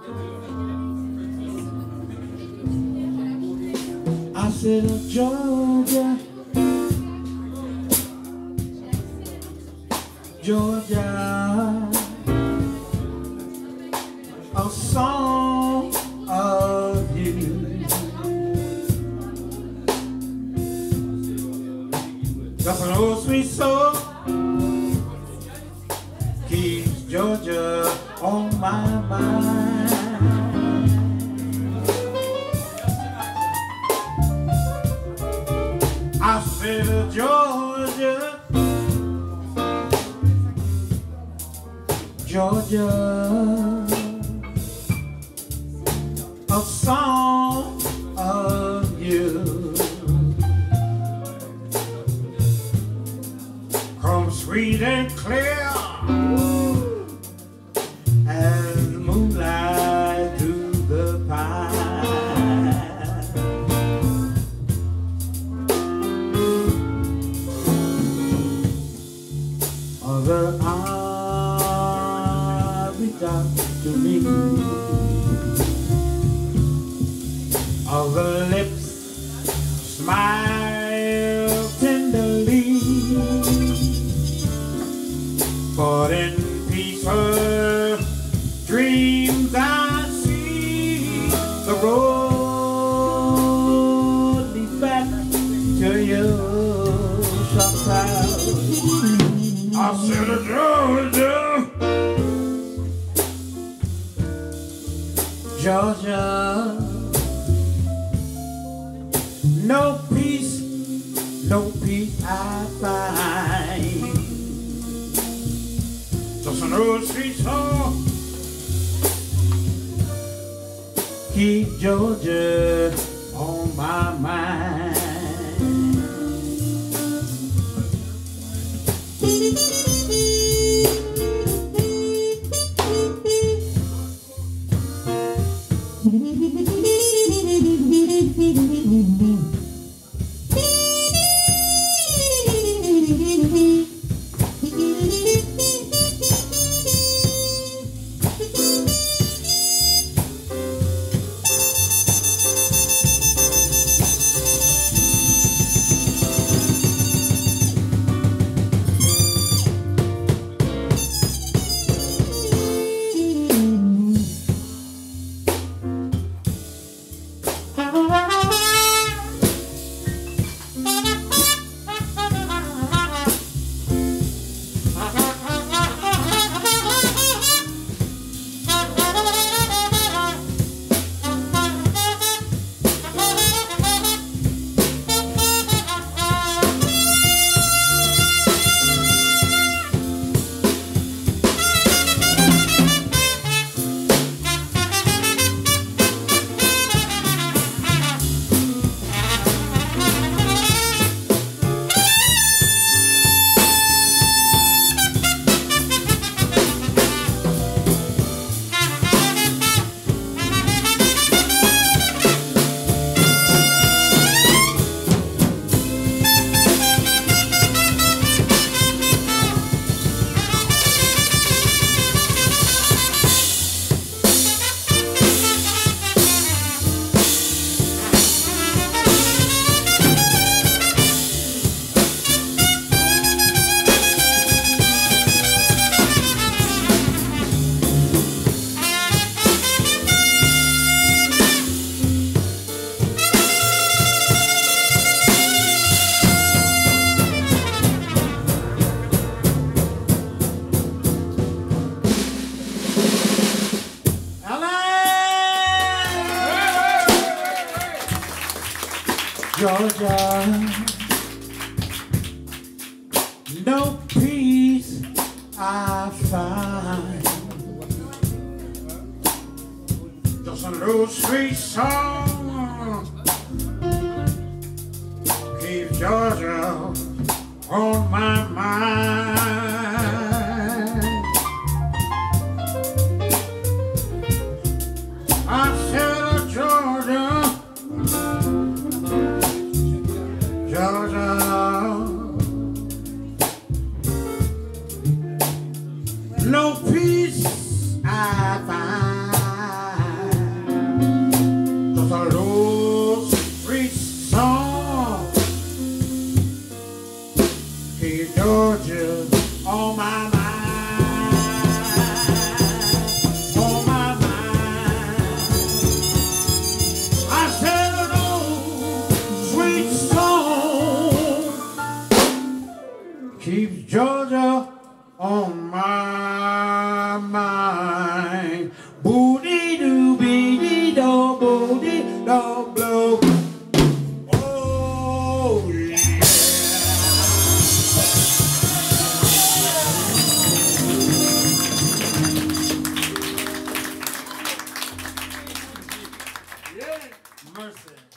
I said, Georgia, Georgia, a song of you. Just an old sweet soul keeps Georgia on my mind. I said, Georgia, Georgia, a song of you comes sweet and clear as the moonlight through the pine. Other arms reach out to me, other lips smile tenderly, but in peaceful dreams I see the road leads back to you sometimes. I said, Georgia, Georgia, no peace I find. Just an old sweet song keep Georgia on my mind. Georgia, no peace I find. Just a little sweet song keeps Georgia on my mind. I said, Georgia, Georgia, no peace I find. mercy.